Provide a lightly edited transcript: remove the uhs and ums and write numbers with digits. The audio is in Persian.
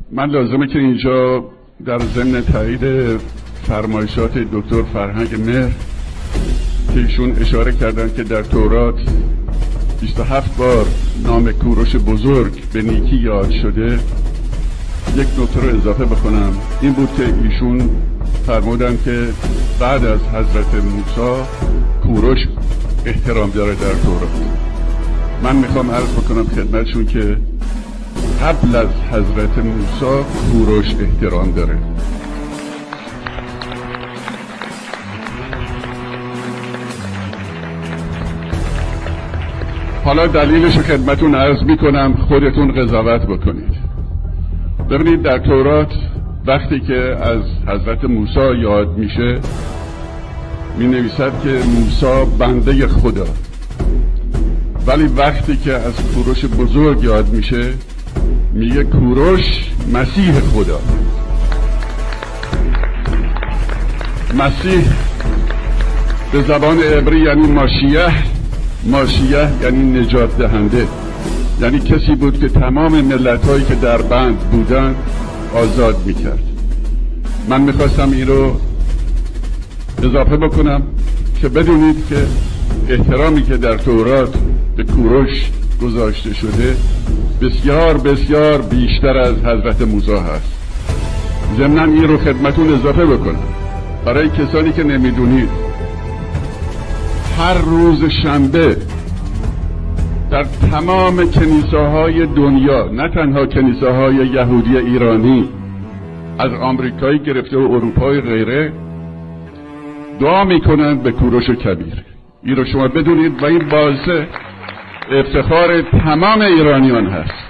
من لازمه که اینجا در ضمن تایید فرمایشات دکتر فرهنگ مهر که ایشون اشاره کردن که در تورات 27 بار نام کوروش بزرگ به نیکی یاد شده، یک نکته رو اضافه بکنم. این بود که ایشون فرمودن که بعد از حضرت موسی کوروش احترام داره در تورات. من میخوام عرض بکنم خدمتشون که قبل از حضرت موسی کوروش احترام داره. حالا دلیلش رو خدمتون عرض میکنم، خودتون قضاوت بکنید. ببینید در تورات وقتی که از حضرت موسی یاد میشه می نویسد که موسی بنده خدا، ولی وقتی که از کوروش بزرگ یاد میشه میگه کوروش مسیح خدا. مسیح به زبان عبری یعنی ماشیه یعنی نجات دهنده، یعنی کسی بود که تمام ملت‌هایی که در بند بودن آزاد میکرد. من میخواستم این رو اضافه بکنم که بدونید که احترامی که در تورات به کوروش گذاشته شده بسیار بسیار بیشتر از حضرت موسی هست. ضمناً این رو خدمتون اضافه بکنم برای کسانی که نمیدونید. هر روز شنبه در تمام کنیساهای دنیا، نه تنها کنیساهای یهودی ایرانی، از آمریکایی گرفته و اروپای غیره، دعا میکنند به کوروش کبیر. این رو شما بدونید و این باعث افتخار تمام ایرانیان هست.